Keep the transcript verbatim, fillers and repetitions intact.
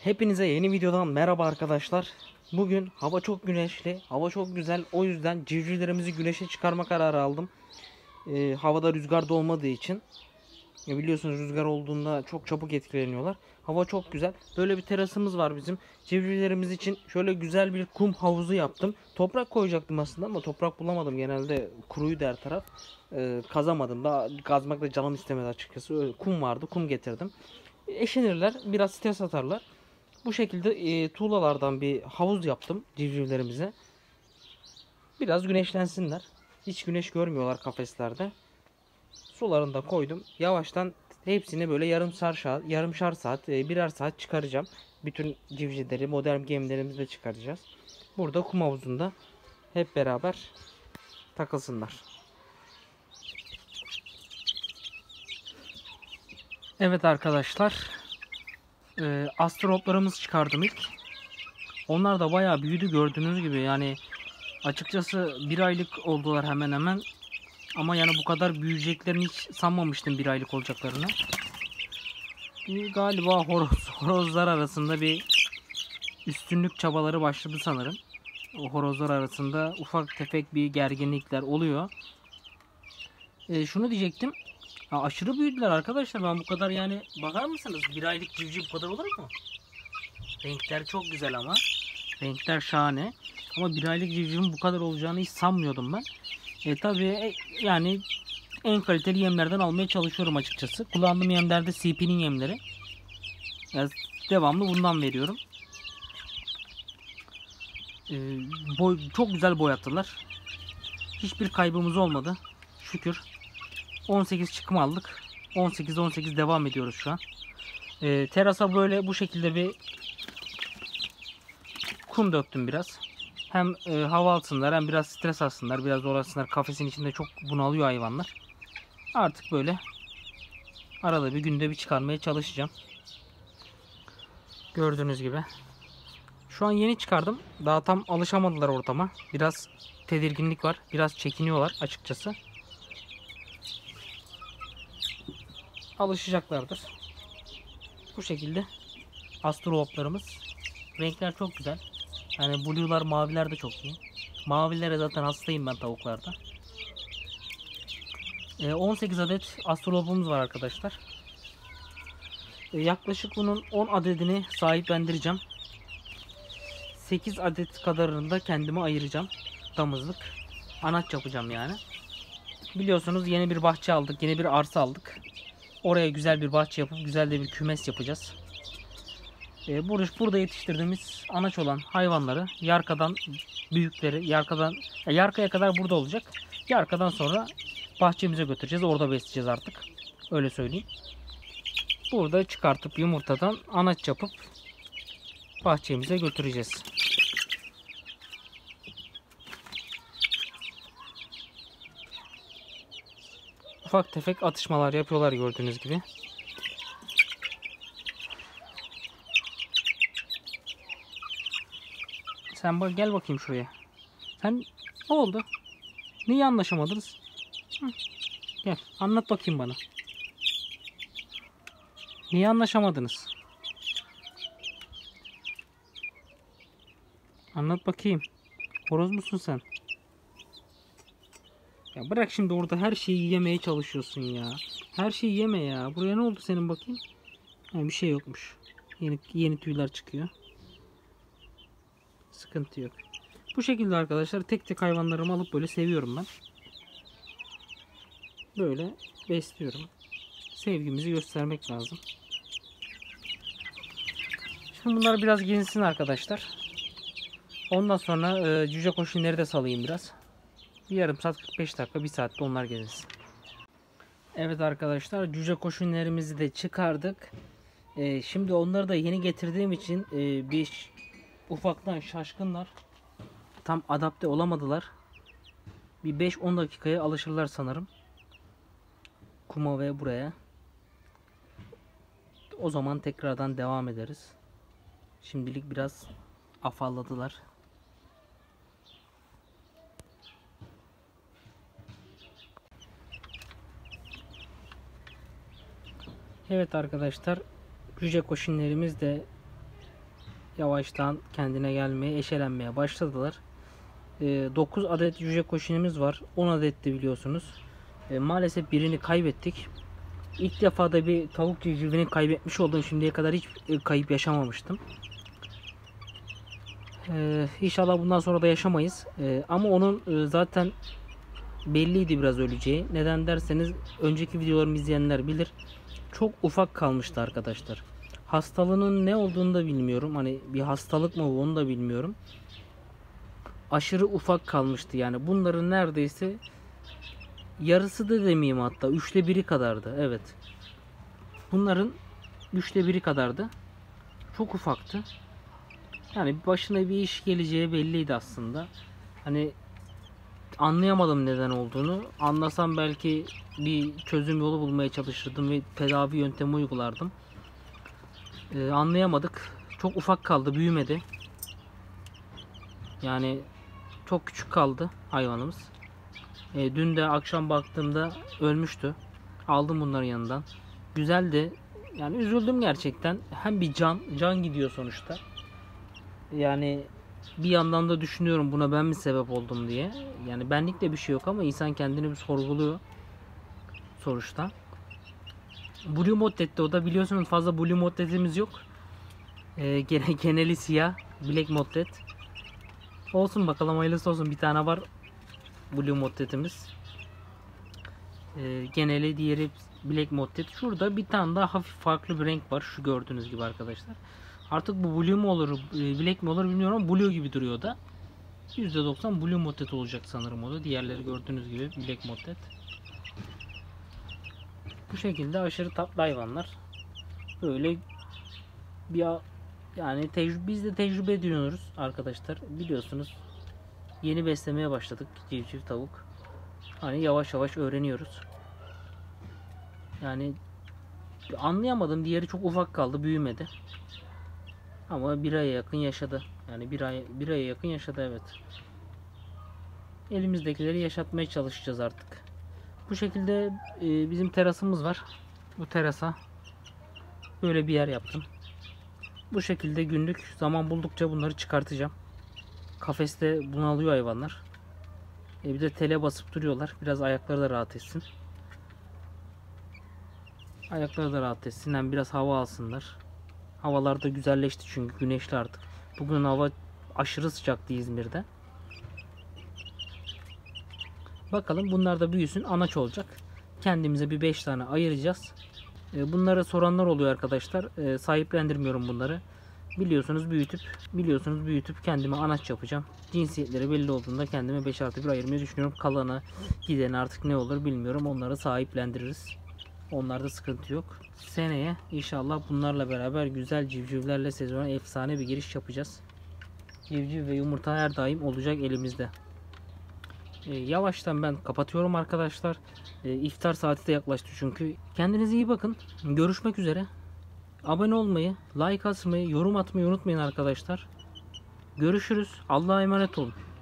Hepinize yeni videodan merhaba arkadaşlar. Bugün hava çok güneşli, hava çok güzel. O yüzden civcivlerimizi güneşe çıkarma kararı aldım. Ee, havada rüzgar da olmadığı için. Ya biliyorsunuz rüzgar olduğunda çok çabuk etkileniyorlar. Hava çok güzel. Böyle bir terasımız var bizim. Civcivlerimiz için şöyle güzel bir kum havuzu yaptım. Toprak koyacaktım aslında ama toprak bulamadım. Genelde kuruydu her taraf. Ee, kazamadım. Daha kazmak da canım istemedi açıkçası. Öyle kum vardı, kum getirdim. Eşenirler, biraz stres atarlar. Bu şekilde e, tuğlalardan bir havuz yaptım civcivlerimize. Biraz güneşlensinler. Hiç güneş görmüyorlar kafeslerde. Sularını da koydum. Yavaştan hepsini böyle yarım saat, yarımşar saat, e, birer saat çıkaracağım. Bütün civcivleri, modern gemilerimizi de çıkaracağız. Burada kum havuzunda hep beraber takılsınlar. Evet arkadaşlar. E, astronotlarımızı çıkardım ilk. Onlar da bayağı büyüdü gördüğünüz gibi. Yani açıkçası bir aylık oldular hemen hemen. Ama yani bu kadar büyüyeceklerini hiç sanmamıştım, bir aylık olacaklarını. Bir galiba horoz, horozlar arasında bir üstünlük çabaları başladı sanırım. O horozlar arasında ufak tefek bir gerginlikler oluyor. E, şunu diyecektim. Ha, aşırı büyüdüler arkadaşlar. Ben bu kadar, yani bakar mısınız? Bir aylık civciv bu kadar olur mu? Renkler çok güzel ama. Renkler şahane. Ama bir aylık civcivin bu kadar olacağını hiç sanmıyordum ben. E tabi e, yani en kaliteli yemlerden almaya çalışıyorum açıkçası. Kullandığım yemlerde C P'nin yemleri. Yani devamlı bundan veriyorum. E, boy, çok güzel boyattılar. Hiçbir kaybımız olmadı. Şükür. on sekiz çıkım aldık. on sekiz on sekiz devam ediyoruz şu an. E, terasa böyle bu şekilde bir kum döktüm biraz. Hem e, hava alsınlar, hem biraz stres alsınlar, biraz dolaşsınlar. Kafesin içinde çok bunalıyor hayvanlar. Artık böyle arada bir günde bir çıkarmaya çalışacağım. Gördüğünüz gibi. Şu an yeni çıkardım. Daha tam alışamadılar ortama. Biraz tedirginlik var. Biraz çekiniyorlar açıkçası. Alışacaklardır. Bu şekilde astroloplarımız. Renkler çok güzel. Yani blue'lar, maviler de çok iyi. Mavilere zaten hastayım ben tavuklarda. on sekiz adet astrolopumuz var arkadaşlar. Yaklaşık bunun on adedini sahiplendireceğim. sekiz adet kadarını da kendime ayıracağım. Damızlık. Anaç yapacağım yani. Biliyorsunuz yeni bir bahçe aldık. Yeni bir arsa aldık. Oraya güzel bir bahçe yapıp güzel de bir kümes yapacağız. Ee, burada yetiştirdiğimiz anaç olan hayvanları, yarkadan büyükleri, yarkadan yarkaya kadar burada olacak. Yarkadan sonra bahçemize götüreceğiz. Orada besleyeceğiz artık. Öyle söyleyeyim. Burada çıkartıp yumurtadan anaç yapıp bahçemize götüreceğiz. Ufak tefek atışmalar yapıyorlar gördüğünüz gibi. Sen bak, gel bakayım şuraya. Sen ne oldu? Niye anlaşamadınız? Hı, gel anlat bakayım bana. Niye anlaşamadınız? Anlat bakayım. Horoz musun sen? Ya bırak şimdi, orada her şeyi yemeye çalışıyorsun ya. Her şeyi yeme ya. Buraya ne oldu senin bakayım? Ha, bir şey yokmuş. Yeni yeni tüyler çıkıyor. Sıkıntı yok. Bu şekilde arkadaşlar tek tek hayvanlarımı alıp böyle seviyorum ben. Böyle besliyorum. Sevgimizi göstermek lazım. Şimdi bunlar biraz gezinsin arkadaşlar. Ondan sonra e, cüce koşunları da salayım biraz. Bir yarım saat, kırk beş dakika, bir saatte onlar gezinsin. Evet arkadaşlar, cüce koşunlarımızı da çıkardık. E, şimdi onları da yeni getirdiğim için e, bir ufaktan şaşkınlar. Tam adapte olamadılar. Bir beş on dakikaya alışırlar sanırım. Kuma ve buraya. O zaman tekrardan devam ederiz. Şimdilik biraz afalladılar. Evet arkadaşlar, cüce koşunlarımız da yavaştan kendine gelmeye, eşelenmeye başladılar. E, dokuz adet cüce koşinimiz var. on adetti biliyorsunuz. E, maalesef birini kaybettik. İlk defa da bir tavuk civcivini kaybetmiş oldum. Şimdiye kadar hiç e, kayıp yaşamamıştım. E, İnşallah bundan sonra da yaşamayız. E, ama onun e, zaten belliydi biraz öleceği. Neden derseniz önceki videolarımı izleyenler bilir. Çok ufak kalmıştı arkadaşlar. Hastalığının ne olduğunu da bilmiyorum. Hani bir hastalık mı onu da bilmiyorum. Aşırı ufak kalmıştı yani. Bunların neredeyse yarısı da demeyeyim, hatta üçte biri kadardı. Evet. Bunların üçte biri kadardı. Çok ufaktı. Yani başına bir iş geleceği belliydi aslında. Hani anlayamadım neden olduğunu. Anlasam belki bir çözüm yolu bulmaya çalışırdım ve tedavi yöntemi uygulardım. Ee, anlayamadık. Çok ufak kaldı, büyümedi. Yani çok küçük kaldı hayvanımız. Ee, dün de akşam baktığımda ölmüştü. Aldım bunların yanından. Güzeldi. Yani üzüldüm gerçekten. Hem bir can, can gidiyor sonuçta. Yani bir yandan da düşünüyorum buna ben mi sebep oldum diye. Yani benlik de bir şey yok ama insan kendini bir sorguluyor sonuçta. Blue Motted'de o da biliyorsunuz, fazla Blue Motted'imiz yok. Ee, gene, geneli siyah. Black Motted. Olsun bakalım, hayırlısı olsun. Bir tane var Blue Motted'imiz. Ee, geneli, diğeri Black Motted. Şurada bir tane daha hafif farklı bir renk var. Şu gördüğünüz gibi arkadaşlar. Artık bu Blue mu olur, Black mi olur bilmiyorum ama Blue gibi duruyor da. yüzde doksan Blue Motted olacak sanırım o da. Diğerleri gördüğünüz gibi Black Motted. Bu şekilde aşırı tatlı hayvanlar. Böyle bir, yani tecrübe, biz de tecrübe ediyoruz arkadaşlar. Biliyorsunuz yeni beslemeye başladık civciv tavuk. Hani yavaş yavaş öğreniyoruz. Yani anlayamadım, diğeri çok ufak kaldı, büyümedi. Ama bir aya yakın yaşadı. Yani bir ay bir aya yakın yaşadı, evet. Elimizdekileri yaşatmaya çalışacağız artık. Bu şekilde e, bizim terasımız var. Bu terasa böyle bir yer yaptım. Bu şekilde günlük zaman buldukça bunları çıkartacağım. Kafeste bunalıyor hayvanlar. E, bir de tele basıp duruyorlar. Biraz ayakları da rahat etsin. Ayakları da rahat etsin. Hem biraz hava alsınlar. Havalar da güzelleşti çünkü güneşli artık. Bugün hava aşırı sıcaktı İzmir'de. Bakalım bunlar da büyüsün, anaç olacak. Kendimize bir beş tane ayıracağız. Bunlara soranlar oluyor arkadaşlar. Sahiplendirmiyorum bunları. Biliyorsunuz büyütüp biliyorsunuz büyütüp kendime anaç yapacağım. Cinsiyetleri belli olduğunda kendime beş artı bir ayırmayı düşünüyorum. Kalanı gideni artık ne olur bilmiyorum. Onları sahiplendiririz. Onlarda sıkıntı yok. Seneye inşallah bunlarla beraber güzel civcivlerle sezona efsane bir giriş yapacağız. Civciv ve yumurta her daim olacak elimizde. E, yavaştan ben kapatıyorum arkadaşlar. E, iftar saati de yaklaştı çünkü. Kendinize iyi bakın. Görüşmek üzere. Abone olmayı, like atmayı, yorum atmayı unutmayın arkadaşlar. Görüşürüz. Allah'a emanet olun.